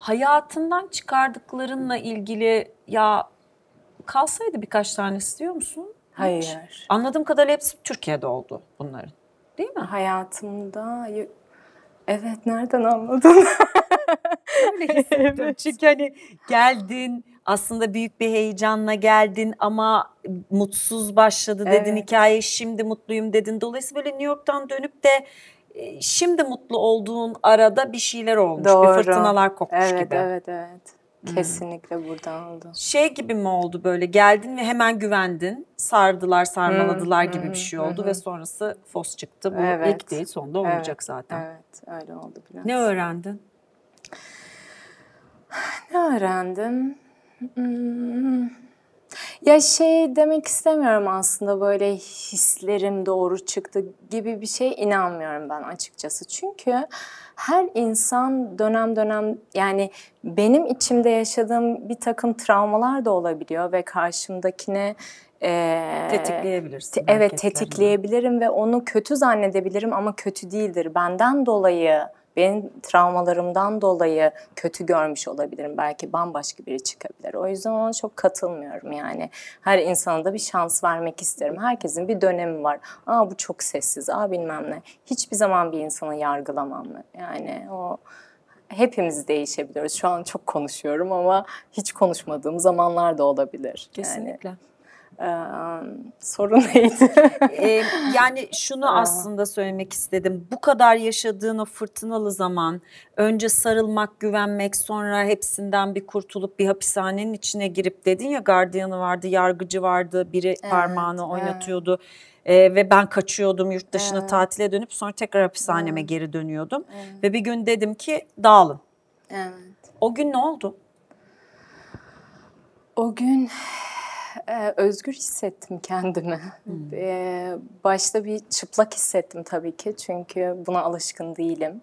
Hayatından çıkardıklarınla ilgili ya kalsaydı birkaç tane istiyor musun? Hayır. Anladığım kadarıyla hepsi Türkiye'de oldu bunların. Değil mi? Hayatımda... Evet, nereden anladın? Öyle hissettim. Evet. Çünkü hani geldin, aslında büyük bir heyecanla geldin ama mutsuz başladı dedin, evet. Hikaye, şimdi mutluyum dedin. Dolayısıyla böyle New York'tan dönüp de şimdi mutlu olduğun arada bir şeyler olmuş. Doğru. Bir fırtınalar kopmuş evet, gibi. Evet. Kesinlikle buradan oldu. Şey gibi mi oldu, böyle geldin ve hemen güvendin, sardılar sarmaladılar gibi bir şey oldu ve sonrası fos çıktı. Bu ilk değil, sonunda olmayacak zaten. Evet, öyle oldu biraz. Ne öğrendin? Ne öğrendim? Ya şey demek istemiyorum, aslında böyle hislerim doğru çıktı gibi bir şeye inanmıyorum ben açıkçası. Çünkü her insan dönem dönem, yani benim içimde yaşadığım bir takım travmalar da olabiliyor ve karşımdakine tetikleyebilirsin. Evet, tetikleyebilirim ve onu kötü zannedebilirim ama kötü değildir. Benden dolayı, benim travmalarımdan dolayı kötü görmüş olabilirim. Belki bambaşka biri çıkabilir. O yüzden ona çok katılmıyorum yani. Her insana da bir şans vermek isterim. Herkesin bir dönemi var. Aa, bu çok sessiz, bilmem ne. Hiçbir zaman bir insanı yargılamam. Yani o... Hepimiz değişebiliyoruz. Şu an çok konuşuyorum ama hiç konuşmadığım zamanlar da olabilir. Kesinlikle. Sorun neydi? Yani şunu aslında söylemek istedim. Bu kadar yaşadığın o fırtınalı zaman, önce sarılmak, güvenmek, sonra hepsinden bir kurtulup bir hapishanenin içine girip, dedin ya, gardiyanı vardı, yargıcı vardı, biri parmağını oynatıyordu. Ve ben kaçıyordum yurt dışına tatile dönüp sonra tekrar hapishaneme geri dönüyordum. Ve bir gün dedim ki dağılın. Evet. O gün ne oldu? O gün özgür hissettim kendimi. Başta bir çıplak hissettim tabii ki, çünkü buna alışkın değilim.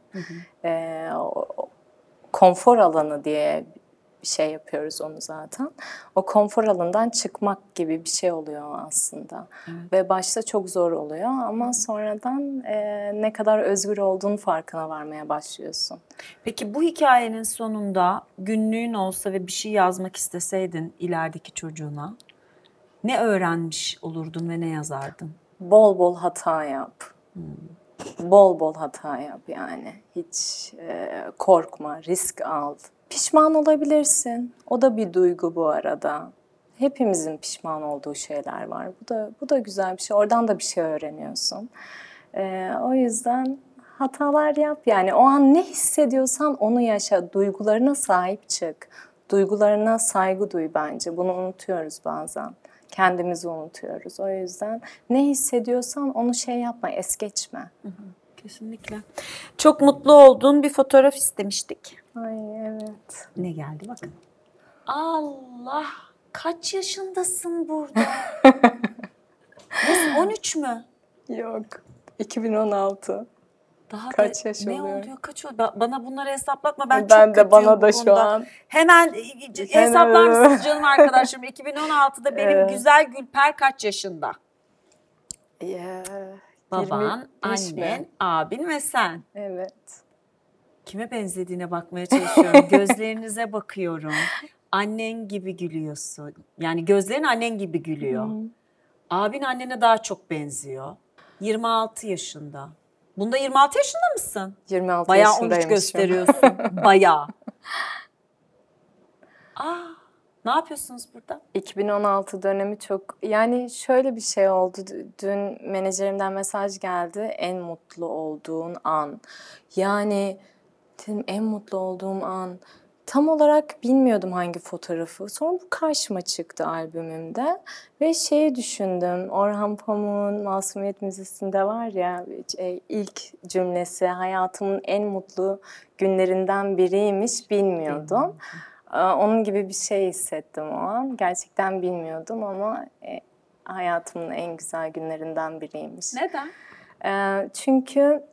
Konfor alanı diye bir şey yapıyoruz onu zaten. O konfor alanından çıkmak gibi bir şey oluyor aslında. Evet. Ve başta çok zor oluyor ama sonradan ne kadar özgür olduğunun farkına varmaya başlıyorsun. Peki bu hikayenin sonunda günlüğün olsa ve bir şey yazmak isteseydin ilerideki çocuğuna, ne öğrenmiş olurdun ve ne yazardın? Bol bol hata yap. Bol bol hata yap yani. Hiç korkma, risk al. Pişman olabilirsin. O da bir duygu bu arada. Hepimizin pişman olduğu şeyler var. Bu da güzel bir şey. Oradan da bir şey öğreniyorsun. O yüzden hatalar yap. Yani o an ne hissediyorsan onu yaşa. Duygularına sahip çık. Duygularına saygı duy bence. Bunu unutuyoruz bazen. Kendimizi unutuyoruz. O yüzden ne hissediyorsan onu şey yapma, es geçme. Kesinlikle. Çok mutlu olduğun bir fotoğraf istemiştik. Ay evet. Ne geldi bakın. Allah! Kaç yaşındasın burada? Nasıl, 13 mü? Yok. 2016. Daha kaç da yaş ne oluyor? oluyor? Kaç oluyor? Bana bunları hesaplatma. Ben çok de kötüyüm bana da bu şu konuda. an. Hemen hesaplar mısınız canım arkadaşlarım? 2016'da benim güzel Gülper kaç yaşında? Baban, annen, abin ve sen. Evet. Kime benzediğine bakmaya çalışıyorum. Gözlerinize bakıyorum. Annen gibi gülüyorsun. Yani gözlerin annen gibi gülüyor. Abin annene daha çok benziyor. 26 yaşında. Bunda 26 yaşında mısın? 26 bayağı yaşındaymışım. Bayağı 13 gösteriyorsun. Bayağı. Ne yapıyorsunuz burada? 2016 dönemi çok... Yani şöyle bir şey oldu. Dün menajerimden mesaj geldi. En mutlu olduğun an. Yani dedim, en mutlu olduğum an. Tam olarak bilmiyordum hangi fotoğrafı. Sonra bu karşıma çıktı albümümde. Ve şeyi düşündüm. Orhan Pamuk'un Masumiyet Müzesi'nde var ya, ilk cümlesi, hayatımın en mutlu günlerinden biriymiş, bilmiyordum. Onun gibi bir şey hissettim o an. Gerçekten bilmiyordum ama hayatımın en güzel günlerinden biriymiş. Neden? Çünkü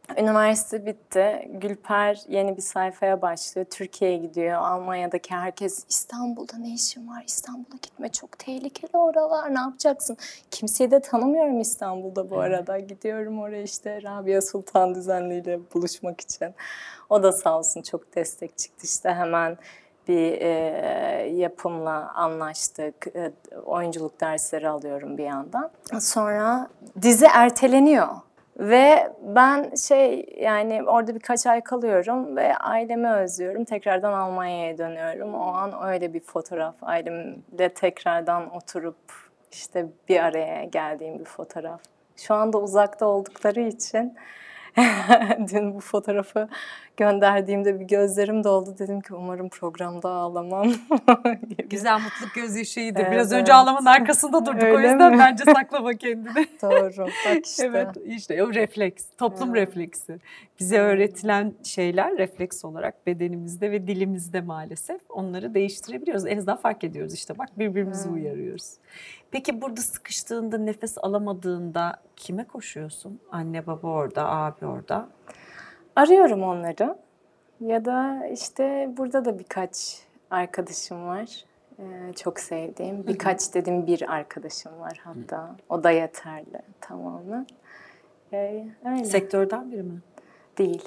Üniversite bitti. Gülper yeni bir sayfaya başlıyor. Türkiye'ye gidiyor. Almanya'daki herkes İstanbul'da ne işin var? İstanbul'a gitme, çok tehlikeli oralar. Ne yapacaksın? Kimseyi de tanımıyorum İstanbul'da bu arada. Gidiyorum oraya işte Rabia Sultan Düzenli ile buluşmak için. O da sağ olsun çok destek çıktı. İşte hemen bir yapımla anlaştık. Oyunculuk dersleri alıyorum bir yandan. Sonra dizi erteleniyor. Ve ben yani orada birkaç ay kalıyorum ve ailemi özlüyorum. Tekrardan Almanya'ya dönüyorum. O an öyle bir fotoğraf. Ailemle tekrardan oturup işte bir araya geldiğim bir fotoğraf. Şu anda uzakta oldukları için dün bu fotoğrafı gönderdiğimde bir gözlerim doldu. Dedim ki umarım programda ağlamam. Güzel mutluluk gözyaşıydı. Evet. Biraz önce ağlamanın arkasında durduk. Öyle o yüzden mi? bence saklama kendini. Doğru. Bak işte. Evet, işte o refleks, toplum refleksi. Bize öğretilen şeyler refleks olarak bedenimizde ve dilimizde maalesef onları değiştirebiliyoruz. En azından fark ediyoruz işte bak birbirimizi uyarıyoruz. Peki burada sıkıştığında, nefes alamadığında kime koşuyorsun? Anne baba orada, abi orada. Arıyorum onları. Ya da işte burada da birkaç arkadaşım var. Çok sevdiğim. Birkaç dedim bir arkadaşım var hatta. O da yeterli tamamen. Öyle. Sektörden biri mi? Değil.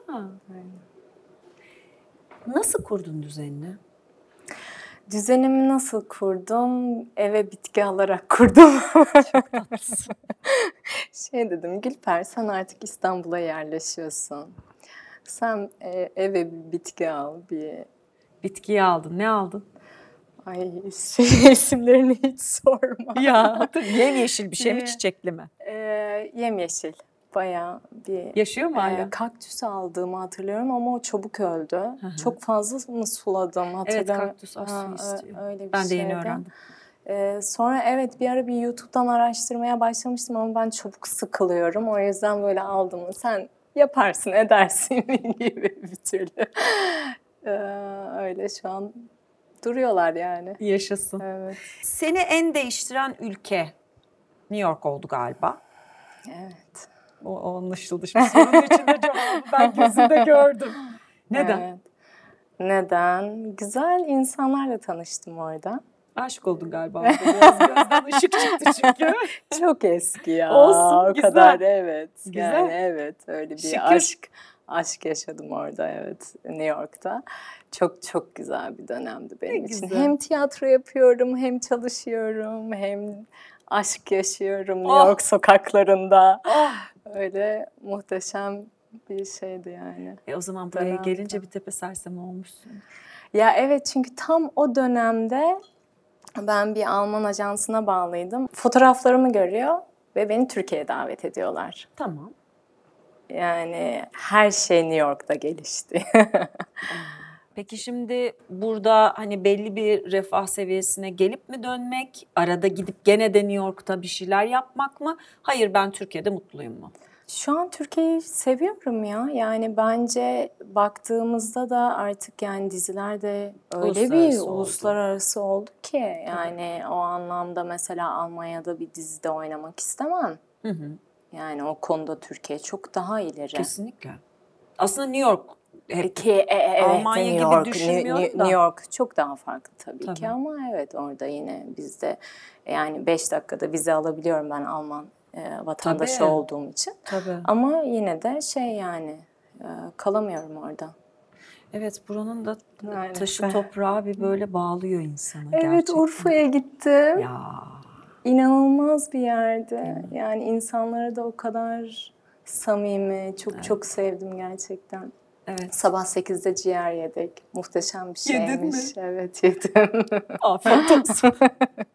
Nasıl kurdun düzenini? Düzenimi nasıl kurdum? Eve bitki alarak kurdum. Çok tatlısın. Dedim, Gülper sen artık İstanbul'a yerleşiyorsun. Sen eve bir bitki al. Bitkiyi aldın. Ne aldın? Ay isimlerini hiç sorma. Ya yemyeşil bir şey mi, çiçekli mi? Yemyeşil. Bayağı bir... Yaşıyor mu hala? Kaktüs aldığımı hatırlıyorum ama o çabuk öldü. Hı-hı. Çok fazla mı suladım hatırlamıyorum. Evet, kaktüs az su istiyor. Öyle bir ben de yeni öğrendim. Sonra bir ara bir YouTube'dan araştırmaya başlamıştım ama ben çabuk sıkılıyorum. O yüzden böyle aldım. Sen yaparsın, edersin gibi bir türlü. Öyle şu an duruyorlar yani. Yaşasın. Evet. Seni en değiştiren ülke New York oldu galiba. Evet. O anlaşıldı. Şimdi sorunun içinde cevabı ben gözümde gördüm. Neden? Evet. Neden? Güzel insanlarla tanıştım orada. Aşık oldun galiba. Biraz gözden ışık çıktı çünkü. Çok eski ya. Olsun, o güzel. kadar evet. Güzel. Yani evet öyle bir Şükür. aşk yaşadım orada evet New York'ta. Çok çok güzel bir dönemdi benim için. Güzel. Hem tiyatro yapıyorum, hem çalışıyorum, hem aşk yaşıyorum New York sokaklarında. Öyle muhteşem bir şeydi yani. O zaman buraya gelince bir tepe sersemi olmuşsun. Ya evet çünkü tam o dönemde ben bir Alman ajansına bağlıydım. Fotoğraflarımı görüyor ve beni Türkiye'ye davet ediyorlar. Tamam. Yani her şey New York'ta gelişti. Peki şimdi burada hani belli bir refah seviyesine gelip mi dönmek, arada gidip gene de New York'ta bir şeyler yapmak mı? Hayır ben Türkiye'de mutluyum mu? Şu an Türkiye'yi seviyorum ya. Yani bence baktığımızda da artık yani diziler de öyle bir uluslararası oldu ki. Yani o anlamda mesela Almanya'da bir dizide oynamak istemem. Hı. Yani o konuda Türkiye çok daha ileri. Kesinlikle. Aslında New York Almanya New York, gibi düşünmüyorum da. New York çok daha farklı tabii ki ama evet orada yine bizde yani 5 dakikada vize alabiliyorum ben Alman vatandaşı olduğum için. Tabii. Ama yine de yani kalamıyorum orada. Evet buranın da taşı toprağı bir böyle bağlıyor insanı gerçekten. Evet Urfa'ya gittim. Ya. İnanılmaz bir yerde. Yani insanları da o kadar samimi, çok sevdim gerçekten. Evet. Sabah 8'de ciğer yedik. Muhteşem bir şeymiş. Yedin mi? Evet yedim. Afiyet olsun.